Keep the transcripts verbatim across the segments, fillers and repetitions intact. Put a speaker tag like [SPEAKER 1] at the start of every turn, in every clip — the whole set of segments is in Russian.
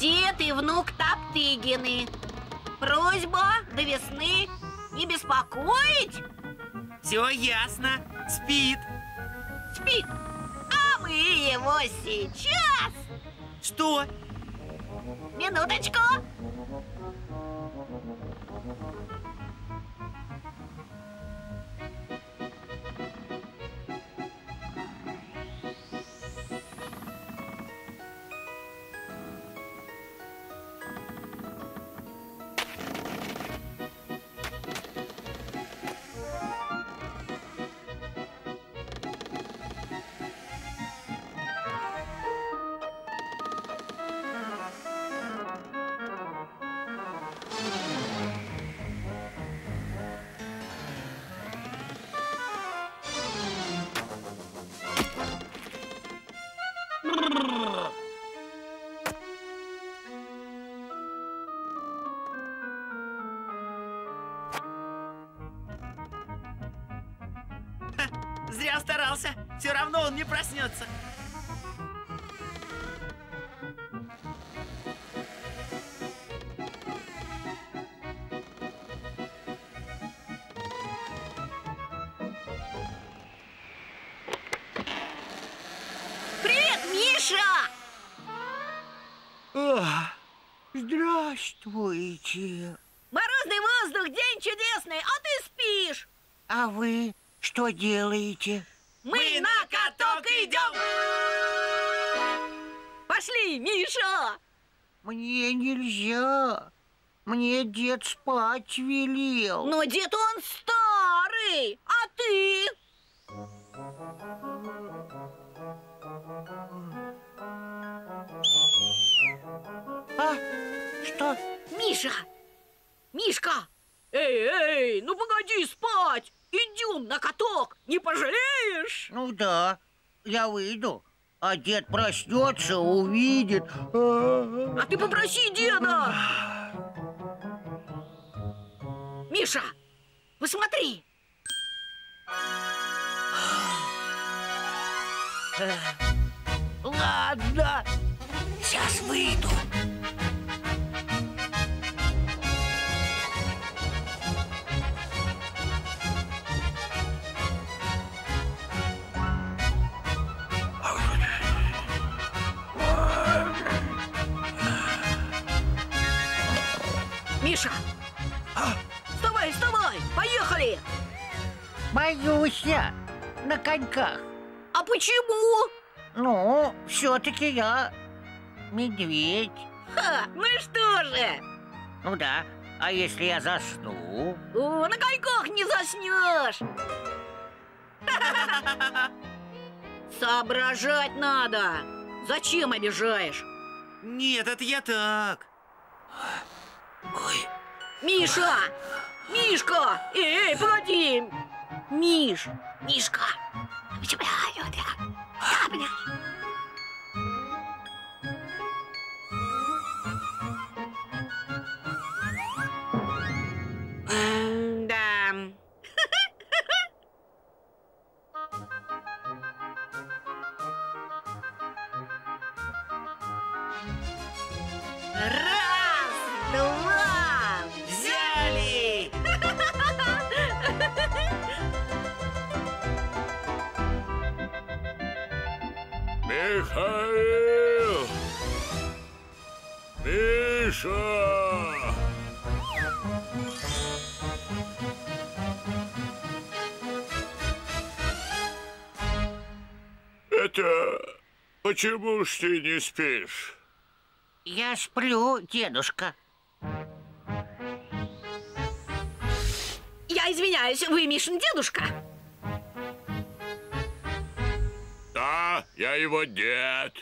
[SPEAKER 1] Дед и внук Топтыгины. Просьба до весны не беспокоить.
[SPEAKER 2] Все ясно. Спит.
[SPEAKER 1] Спит. А мы его сейчас.
[SPEAKER 2] Что?
[SPEAKER 1] Минуточку.
[SPEAKER 2] Зря старался. Все равно он не проснется.
[SPEAKER 1] Привет, Миша!
[SPEAKER 3] Ах, здравствуйте.
[SPEAKER 1] Морозный воздух, день чудесный, а ты спишь.
[SPEAKER 3] А вы что делаете?
[SPEAKER 1] Мы, Мы на каток идем! Пошли, Миша!
[SPEAKER 3] Мне нельзя. Мне дед спать велел.
[SPEAKER 1] Но дед он старый, а ты?
[SPEAKER 3] А, что?
[SPEAKER 1] Миша! Мишка! Эй, эй, ну погоди спать! Идем на каток, не пожалеешь?
[SPEAKER 3] Ну да, я выйду. А дед проснется, увидит.
[SPEAKER 1] А ты попроси деда. Миша, посмотри.
[SPEAKER 3] Ладно, сейчас выйду.
[SPEAKER 1] Миша! А? Вставай, вставай! Поехали!
[SPEAKER 3] Боюсь я на коньках.
[SPEAKER 1] А почему?
[SPEAKER 3] Ну, все-таки я медведь.
[SPEAKER 1] Ха, ну что же?
[SPEAKER 3] Ну да, а если я засну?
[SPEAKER 1] О, на коньках не заснешь! Соображать надо! Зачем обижаешь?
[SPEAKER 2] Нет, это я так.
[SPEAKER 3] Ой.
[SPEAKER 1] Миша! Мишка! Эй, эй, погоди! Миш! Мишка! Да. Раз, два,
[SPEAKER 2] взяли!
[SPEAKER 4] Михаил! Миша! Это почему ж ты не спишь?
[SPEAKER 3] Я сплю, дедушка.
[SPEAKER 1] Я извиняюсь, вы Мишин дедушка?
[SPEAKER 4] Да, я его дед.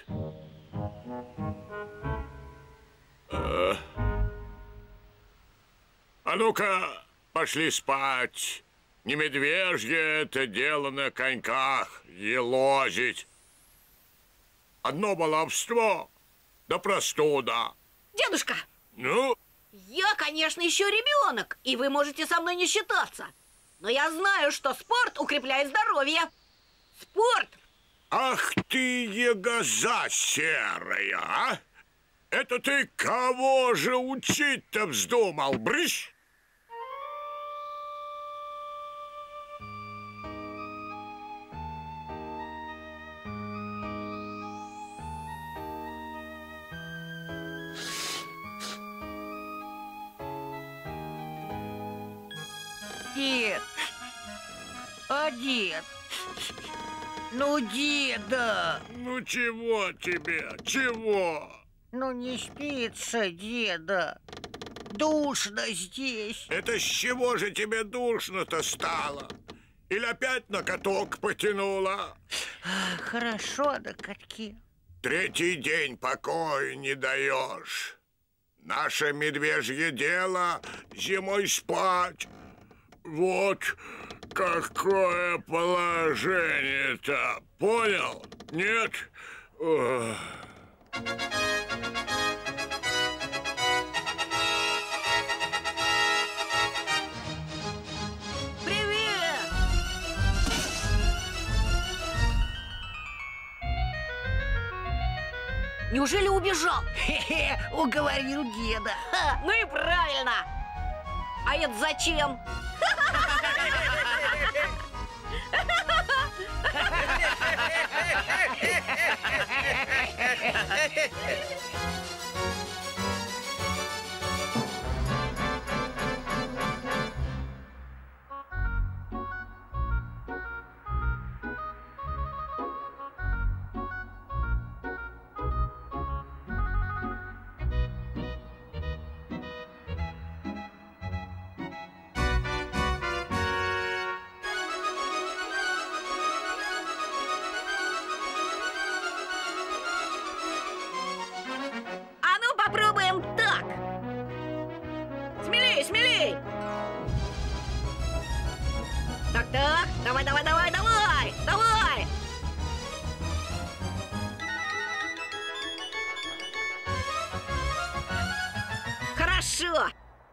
[SPEAKER 4] А, а ну-ка, пошли спать. Не медвежье это дело на коньках елозить. Одно баловство, да простуда.
[SPEAKER 1] Дедушка!
[SPEAKER 4] Ну?
[SPEAKER 1] Я, конечно, еще ребенок, и вы можете со мной не считаться. Но я знаю, что спорт укрепляет здоровье. Спорт!
[SPEAKER 4] Ах ты, ягоза серая, а! Это ты кого же учить-то вздумал, брысь?
[SPEAKER 3] Дед! А дед? Ну, деда!
[SPEAKER 4] Ну чего тебе, чего?
[SPEAKER 3] Ну, не спится, деда. Душно здесь.
[SPEAKER 4] Это с чего же тебе душно-то стало? Или опять на каток потянула?
[SPEAKER 3] Хорошо на катке.
[SPEAKER 4] Третий день покоя не даешь. Наше медвежье дело зимой спать. Вот какое положение-то. Понял? Нет? Ох.
[SPEAKER 1] Привет! Неужели убежал?
[SPEAKER 3] Хе-хе, уговорил деда. Ха.
[SPEAKER 1] Ну и правильно! А это зачем? А ну попробуем так. Смелей, смелей. Так, так. Давай, давай, давай, давай. Давай. Хорошо.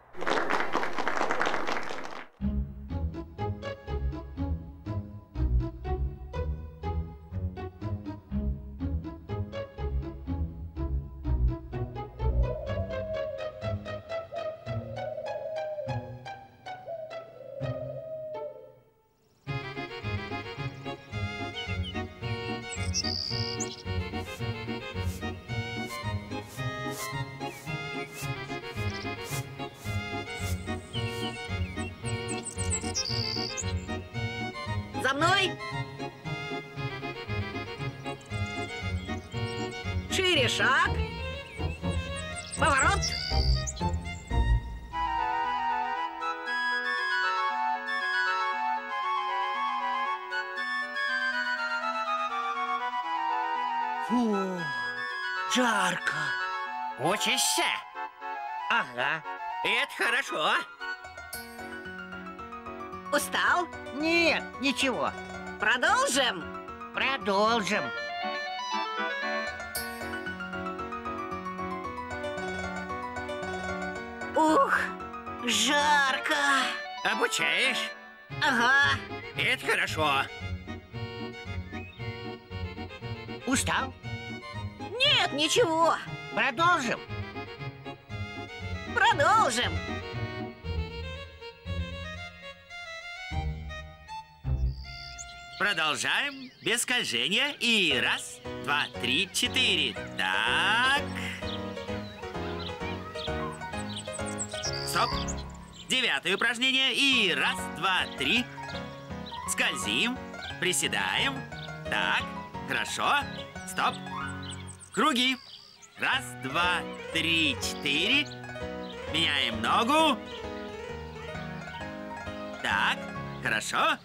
[SPEAKER 1] За мной. Шире шаг. Поворот.
[SPEAKER 3] Фу, жарко.
[SPEAKER 2] Учишься?
[SPEAKER 3] Ага.
[SPEAKER 2] Это хорошо.
[SPEAKER 1] Устал?
[SPEAKER 3] Нет, ничего.
[SPEAKER 1] Продолжим.
[SPEAKER 3] Продолжим.
[SPEAKER 1] Ух, жарко.
[SPEAKER 2] Обучаешь?
[SPEAKER 1] Ага.
[SPEAKER 2] Это хорошо.
[SPEAKER 3] Устал?
[SPEAKER 1] Нет, ничего.
[SPEAKER 3] Продолжим.
[SPEAKER 1] Продолжим.
[SPEAKER 2] Продолжаем без скольжения. И раз, два, три, четыре. Так. Стоп. Девятое упражнение. И раз, два, три. Скользим. Приседаем. Так. Хорошо. Стоп. Круги. Раз, два, три, четыре. Меняем ногу. Так. Хорошо.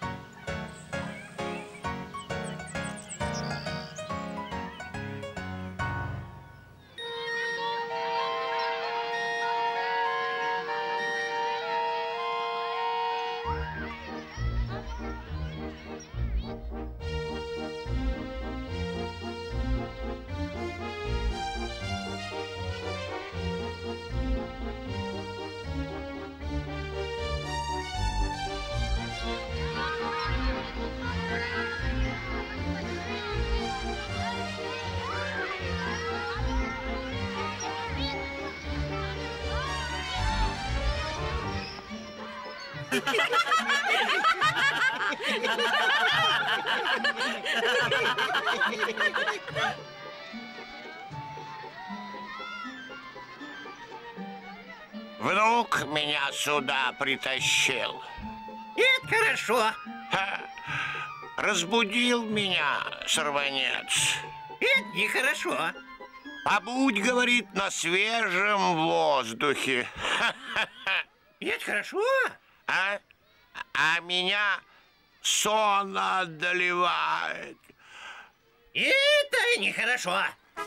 [SPEAKER 4] Внук меня сюда притащил.
[SPEAKER 5] Это хорошо.
[SPEAKER 4] Ха. Разбудил меня сорванец.
[SPEAKER 5] Это нехорошо.
[SPEAKER 4] Побудь, говорит, на свежем воздухе.
[SPEAKER 5] Это хорошо.
[SPEAKER 4] А? А меня сон одолевает.
[SPEAKER 5] Это нехорошо.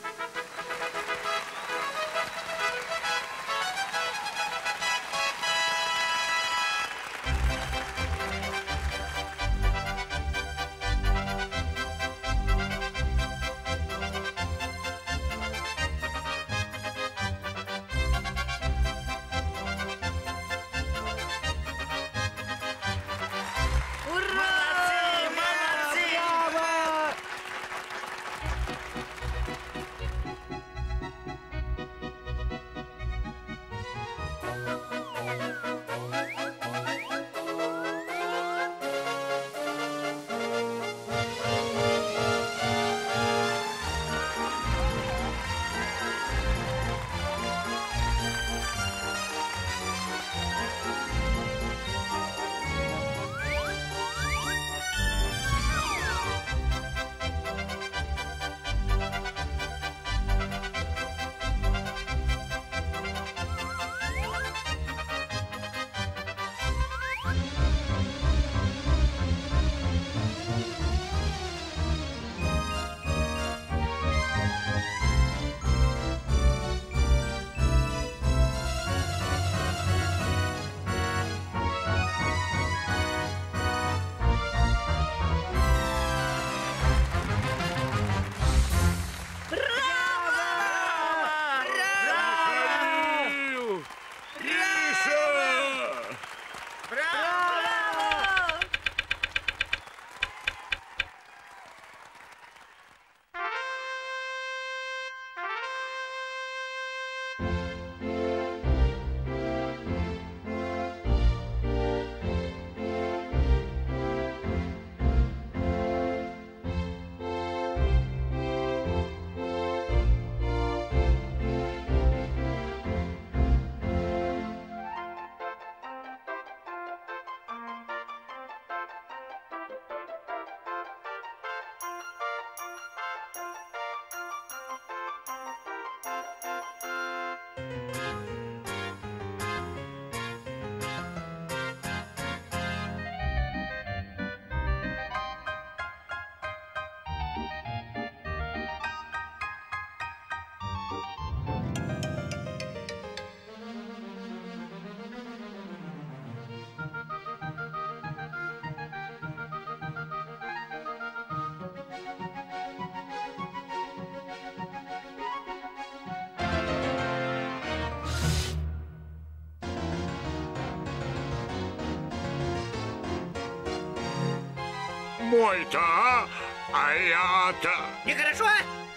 [SPEAKER 4] Мой-то, а? А я-то...
[SPEAKER 5] Нехорошо.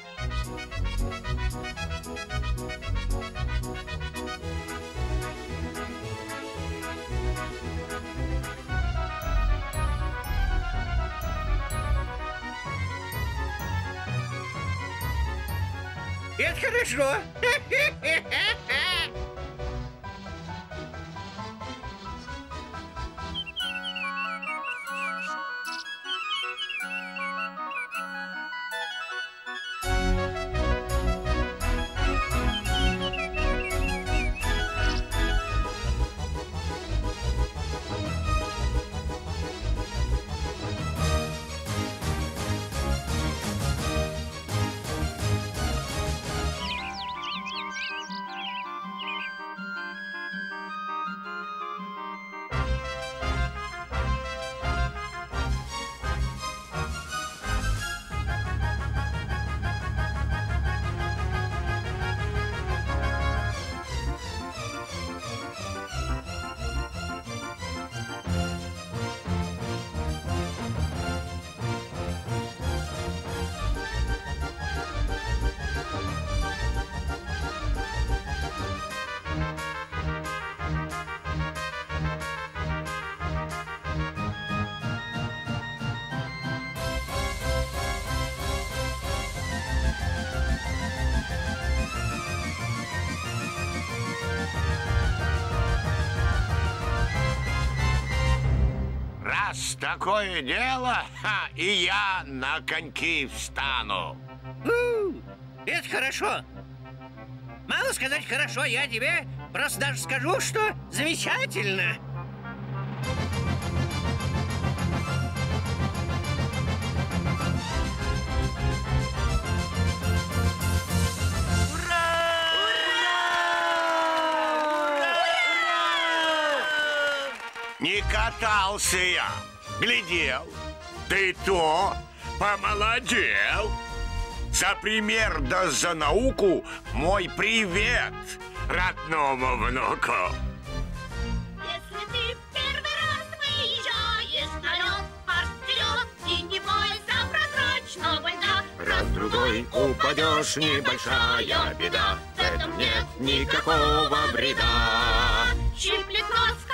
[SPEAKER 5] Это хорошо.
[SPEAKER 4] такое дело, ха, и я на коньки встану.
[SPEAKER 5] У, это хорошо. Мало сказать хорошо, я тебе просто даже скажу, что замечательно.
[SPEAKER 4] Не катался я, глядел. Ты то помолодел. За пример да за науку мой привет родному внуку.
[SPEAKER 6] Если ты первый раз выезжаешь на лед, марш вперед и не бойся прозрачного льда.
[SPEAKER 7] Раз-другой упадешь, небольшая беда, в этом нет никакого вреда.
[SPEAKER 6] Щиплет нос,